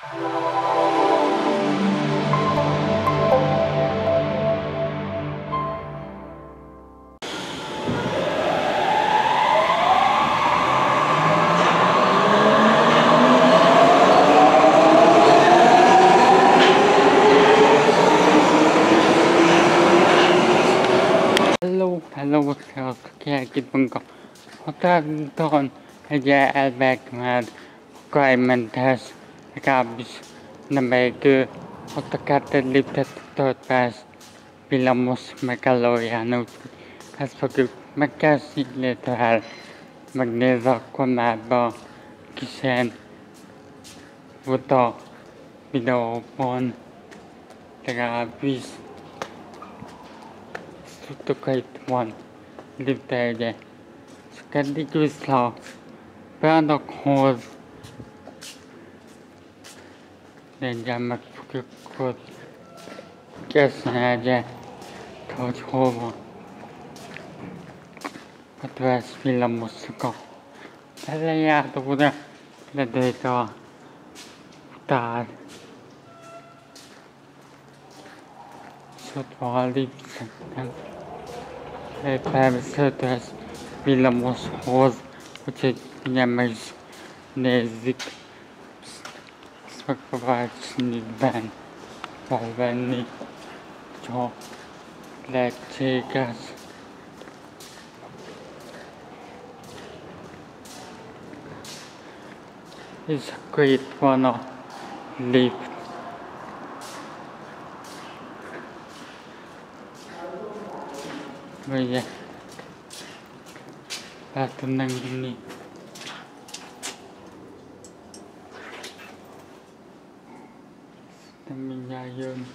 Hello, sziasztok, itt vagyunk a határon, ugye elvek már Akadálymentes, legalábbis nemrég ott a kártát léptett 5 perc villamos megállóján, úgyhogy ezt fogjuk megkezdeni, illetve megnézni a kormányban kisebb volt a videóban, legalábbis tudtok, hogy itt van lépte ugye. Csak eddig vissza a beadakhoz, legyen meg fogjuk ott kezdeni ugye, hogy hol van. Hát vesz villamosok a elejártóra, ledőjt a határ. És ott van a lift, szerintem. Felviszhető ez villamoshoz, úgyhogy mindjárt meg is nézzük. Ezt megpróbáljuk snitben felvenni, ha lehetséges. És akkor itt van a lift. Ugye fel tudnánk vinni. De mindjárt jön.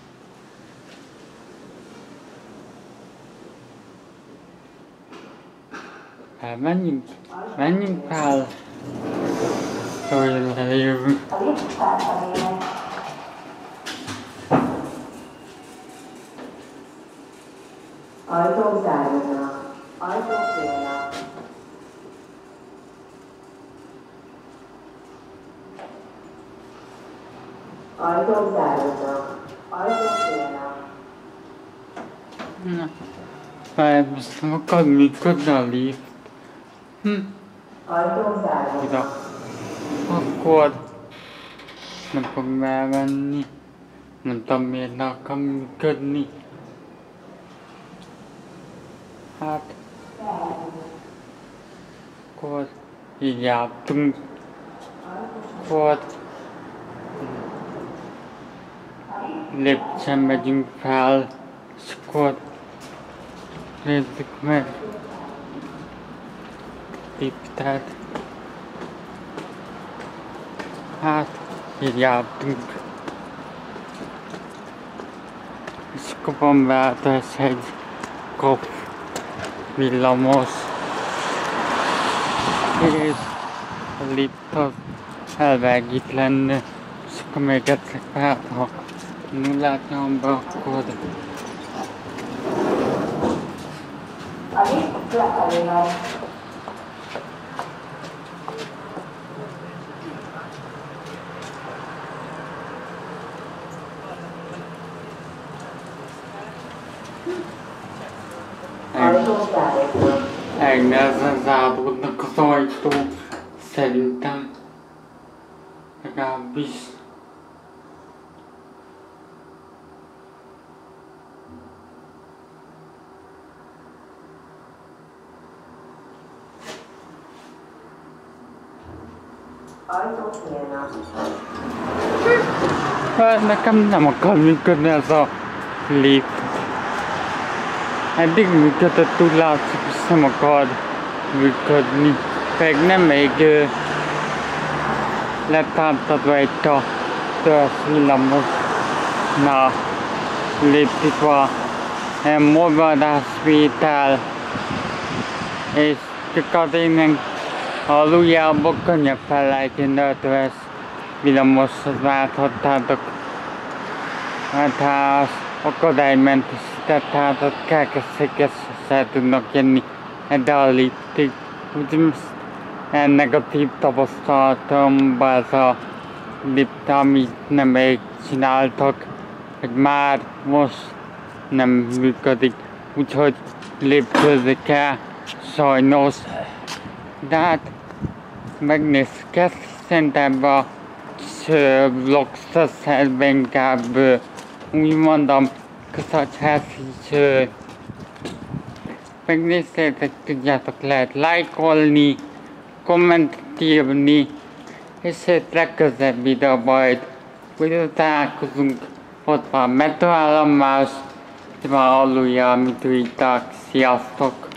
Menjünk fel. Hogy lejövünk. Ajtók zárulnak, ajtók nyílnak. Ajtók zárulnak, ajtók nyílnak. Na, felvisz, akar működni a lift. Ajtók zárulnak. Ida. Akkor nem fogom elvenni. Nem tudom miért ne akar működni. Hát, akkor így jártunk, akkor lépcsőn megyünk fel, és akkor nézzük meg liftet. Hát, így jártunk, és akkor van változás egy kop villamos, és a lift az elvágít lenne, és akkor még egyszer fel, ha nullát nyom be, akkor A lift lefelé megy. Elnehezen záródnak az ajtó, szerintem, legalábbis. Ajtók nyílnak. Hát nekem nem akar működni ez a lift. Eddig működött, úgy látszik, és nem akar működni. Pedig nem még lett átadva egy villamosnál lépítve morvadásvétel, és csak az innen aluljából könnyebb fel lehet jönni, ezt villamoshoz láthattátok. Hát ha az akadálymentesített, tehát ott kerekesszékesre tudnak jönni de a liftig. Úgyhogy ennek negatív tapasztalatomban ez a lift, amit nemrég csináltak, hogy már most nem működik, úgyhogy lépcsőzni kell, sajnos. De hát megnézzük ezt, szerintem a kis vlogszerben inkább úgy mondom, közösséghez is megnézzétek, tudjátok, lehet lájkolni, kommentet írni, és legközelebb videóban majd újra találkozunk, ott van a metróállomás, itt van alulja, amit írtak, sziasztok!